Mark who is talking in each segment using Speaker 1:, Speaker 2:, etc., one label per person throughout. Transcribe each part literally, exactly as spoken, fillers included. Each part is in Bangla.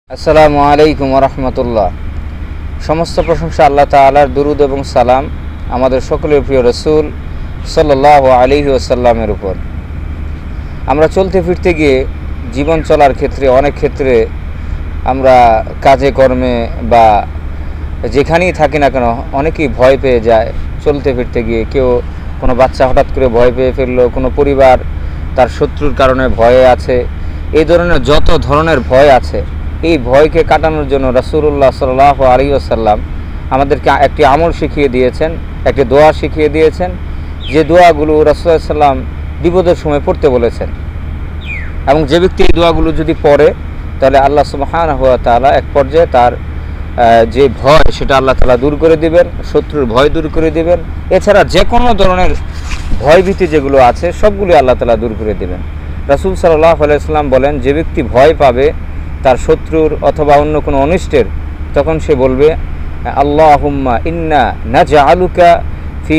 Speaker 1: আসসালামু আলাইকুম ওয়া রাহমাতুল্লাহ। সমস্ত প্রশংসা আল্লাহ তাআলার, দুরূদ এবং সালাম আমাদের সকলের প্রিয় রাসূল সাল্লাল্লাহু আলাইহি ওয়াসাল্লামের উপর। আমরা চলতে ফিরতে গিয়ে জীবন চলার ক্ষেত্রে অনেক ক্ষেত্রে আমরা কাজে কর্মে বা যেখানেই থাকি না কেন অনেকেই ভয় পেয়ে যায় চলতে ফিরতে গিয়ে। কেউ কোনো বাচ্চা হঠাৎ করে ভয় পেয়ে ফেললো, কোনো পরিবার তার শত্রুর কারণে ভয়ে আছে। এই ধরনের যত ধরনের ভয় আছে, এই ভয়কে কাটানোর জন্য রাসূলুল্লাহ সাল্লাল্লাহু আলাইহি ওয়াসাল্লাম আমাদেরকে একটি আমল শিখিয়ে দিয়েছেন, একটি দোয়া শিখিয়ে দিয়েছেন, যে দোয়াগুলো রাসূলুল্লাহ সাল্লাম বিপদের সময় পড়তে বলেছেন। এবং যে ব্যক্তি এই দোয়াগুলো যদি পড়ে তাহলে আল্লাহ সুবহানাহু ওয়া তাআলা এক পর্যায়ে তার যে ভয় সেটা আল্লাহ তাআলা দূর করে দিবেন, শত্রুর ভয় দূর করে দিবেন। এছাড়া যে কোনো ধরনের ভয়ভীতি যেগুলো আছে সবগুলো আল্লাহ তাআলা দূর করে দিবেন। রাসূল সাল্লাল্লাহু আলাইহি ওয়াসাল্লাম বলেন, যে ব্যক্তি ভয় পাবে তার শত্রুর অথবা অন্য কোনো অনিষ্টের, তখন সে বলবে আল্লাহুম্মা ইন্না নাজআলুকা ফি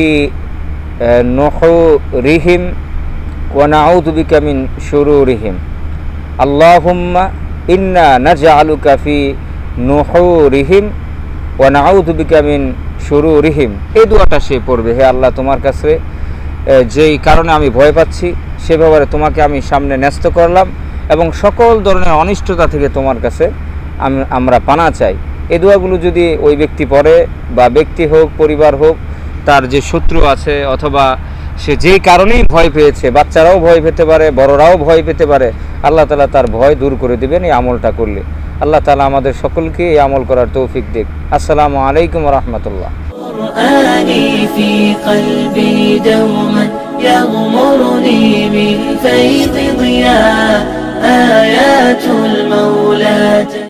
Speaker 1: নুহুরিহিম ওয়া নাউযু বিকা মিন শুরুরিহিম। আল্লাহুম্মা ইন্না নাজআলুকা ফি নুহুরিহিম ওয়া নাউযু বিকা মিন শুরুরিহিম। এই দোয়াটা সে পড়বে, হে আল্লাহ, তোমার কাছে যেই কারণে আমি ভয় পাচ্ছি সে ব্যাপারে তোমাকে আমি সামনে ন্যস্ত করলাম এবং সকল ধরনের অনিষ্টতা থেকে তোমার কাছে আমরা পানা চাই। এই দোয়াগুলো যদি ওই ব্যক্তি পড়ে, বা ব্যক্তি হোক পরিবার হোক, তার যে শত্রু আছে অথবা সে যেই কারণেই ভয় পেয়েছে, বাচ্চারাও ভয় পেতে পারে, বড়রাও ভয় পেতে পারে, আল্লাহ তাআলা তার ভয় দূর করে দিবেন এই আমলটা করলে। আল্লাহ তাআলা আমাদের সকলকে এই আমল করার তৌফিক দিক। আসসালামু আলাইকুম ওয়া রাহমাতুল্লাহ। يغمرني من فيض ضياء آيات المولى